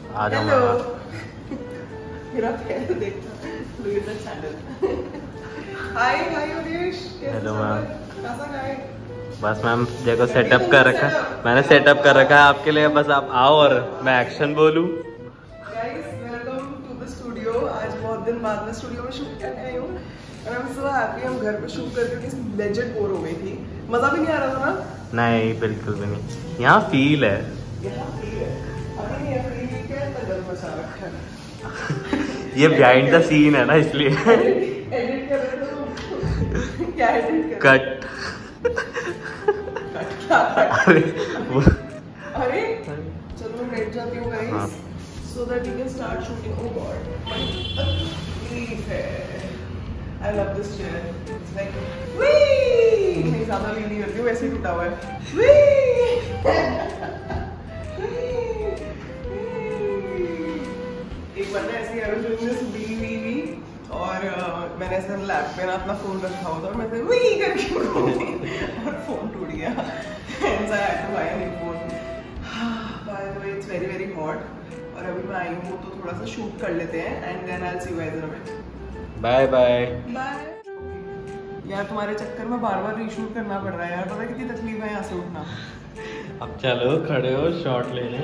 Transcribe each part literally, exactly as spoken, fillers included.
आ जाओ मैम। मेरा पैर देखना, look at that sandal. Hi, hi Yogesh. Hello ma'am. कैसा गाय? बस मैम देखो सेटअप कर रखा है, मैंने सेटअप कर रखा है आपके लिए, बस आप आओ और मैं एक्शन बोलूँ। Guys, welcome to the studio. आज बहुत दिन बाद मैं स्टूडियो में शूट करने आई हूँ and I'm so happy। हम घर पे शूट करके लेजेंड बोर हो गई थी, मजा भी नहीं आ रहा था ना? नहीं बिल्कुल भी नहीं, यहाँ फील है। यहाँ फील है, अभी नहीं है फील क्या है, तगड़ मचा रखा है। ये बिहाइंड द सीन है ना इसलिए। एडिट कर रहे थे, क्या एडिट कर? कट। कट क्या? अरे वो अरे चलो मैं बैठ जाती हूँ guys, so that we can start shooting. Oh God, my तकलीफ है। I love this chair. It's like, wee! नहीं ज़्यादा लीन नहीं करती हूँ, वैसे ही टूटा हुआ है। Wee! एक बार ना ऐसी I was doing this wee wee wee और uh, मैंने ऐसे लैप पे ना अपना फोन रखा हुआ था और मैं ऐसे wee करके और फोन टूट गया। Hence I had to buy a new phone. By the way, it's very very hot. और अभी मैं आई हूँ तो थोड़ा सा शूट कर लेते हैं and then I'll see you guys in a bit. Bye bye bye. यार तुम्हारे चक्कर में बार बार रीशूट करना पड़ रहा है यार, पता है कितनी तकलीफ है यहाँ से उठना। अब चलो खड़े हो शॉट लेने।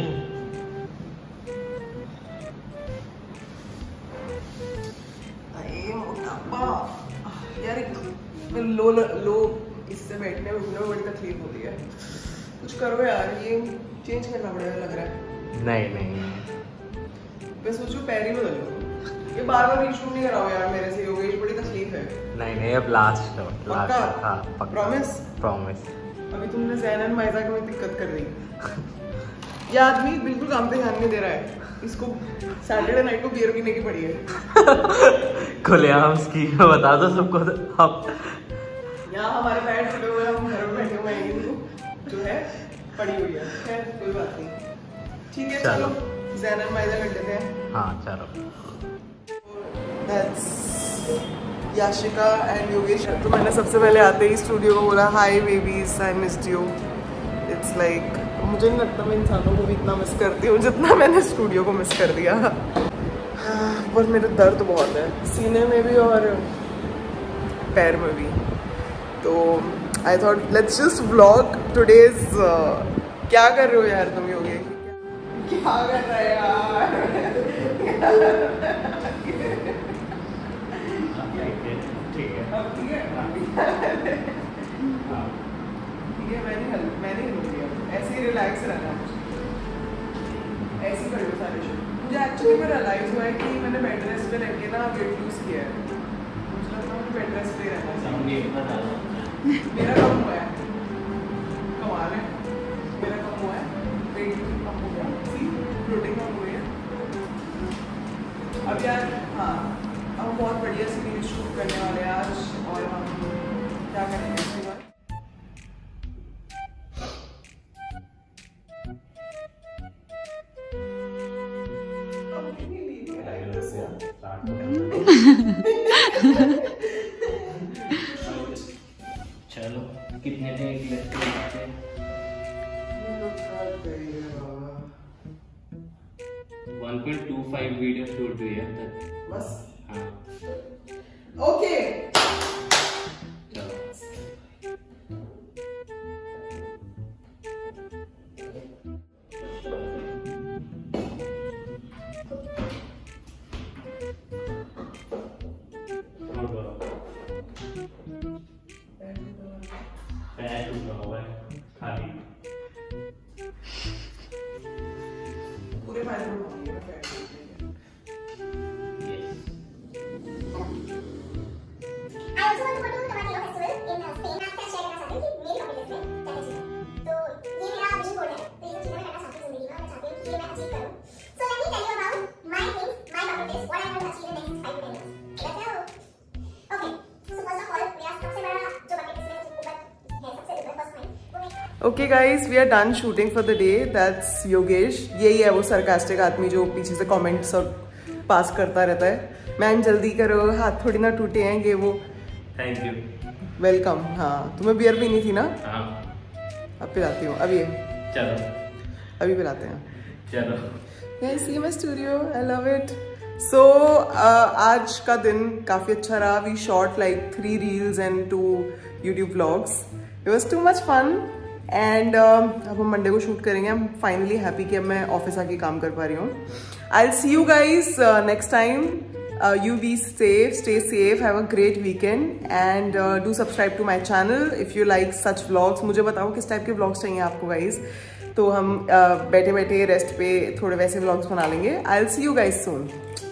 अरे मोटापा यार, एक लो लो इससे बैठने उठने में बड़ी तकलीफ होती है। कुछ करो यार, ये चेंज करना पड़ेगा लग रहा है। नहीं नहीं मैं सोचूं पैर ही बदल लूं, ये बार बार रीशूट नहीं कराओ यार मेरे से योगेश, बड़ी तकलीफ है। नहीं नहीं अब लास्ट शॉट, लास्ट पक्का? शॉट। हाँ पक्का। प्रॉमिस? प्रॉमिस। अभी तुमने ज़ैन एंड माइजा की में दिक्कत कर दी। ये आदमी बिल्कुल काम पे ध्यान नहीं दे रहा है, इसको सैटरडे नाइट को बियर पीने की पड़ी है। खुलेआम स्कीम बता दो सबको आप। यहाँ हमारे पैर टूटे हुए, हम घर में बैठे हुए हैं, जो है पड़ी हुई है। खैर कोई बात नहीं, ठीक है चलो ज़ैन एंड माइजा कर लेते हैं। हाँ चलो। That's Yashika and Yogesh. तो मैंने सबसे पहले आते ही स्टूडियो को बोला hi babies, I missed you. It's like मुझे नहीं लगता मैं इंसानों को भी इतना मिस करती हूँ जितना मैंने स्टूडियो को मिस कर दिया। पर मेरे दर्द बहुत है सीने में भी और पैर में भी, तो I thought let's just vlog today's. क्या कर रहे हो यार तुम योगेश? क्या कर रहे हैं यार? ठीक है अब ठीक है, ठीक है, मैंने हल मैंने हिल दिया। ऐसे ही रिलैक्स रहना मुझे, ऐसे ही कर लो सारे शो। मुझे एक्चुअली में रियलाइज हुआ है कि मैंने बेड रेस्ट पे रह के ना वेट लूज किया है। मुझे लगता है मुझे बेड रेस्ट पे रहना चाहिए। मेरा कम हुआ है, कमाल है, मेरा कम हुआ है, वेट कम हो गया, सी प्रोटीन कम हुई है। अब यार हाँ, हम बहुत बढ़िया सीरीज शूट करने वाले हैं आज, और हम क्या करेंगे इसके बाद? चलो कितने टेक लगते हैं? One point two five video shoot हुई है तक बस। हाँ ओके चलो। पैर टूटा हुआ है खाली। पूरे फाइल में होंगे मैं बैठ okay guys, we are done shooting for the day. That's Yogesh, यही है वो सरकास्टिक आदमी जो पीछे से कमेंट्स और पास करता रहता है। मैम जल्दी करो, हाथ थोड़ी ना टूटे हैं ये वो। Thank you, welcome. हाँ तुम्हें बियर पीनी थी ना? हाँ अब पिलाती हूँ, अभी चलो अभी पिलाते हैं। चलो Guys, see my studio. I love it. So uh, आज का दिन काफी अच्छा रहा. We shot like three reels and two YouTube vlogs. It was too much fun. And uh, अब हम मंडे को शूट करेंगे. I'm finally happy कि अब मैं ऑफिस आके काम कर पा रही हूँ. I'll see you guys uh, next time. Uh, you be safe, stay safe, have a great weekend, and uh, do subscribe to my channel if you like such vlogs. मुझे बताओ किस टाइप के vlogs चाहिए आपको guys. तो हम uh, बैठे बैठे रेस्ट पे थोड़े वैसे व्लॉग्स बना लेंगे. I will see you guys soon.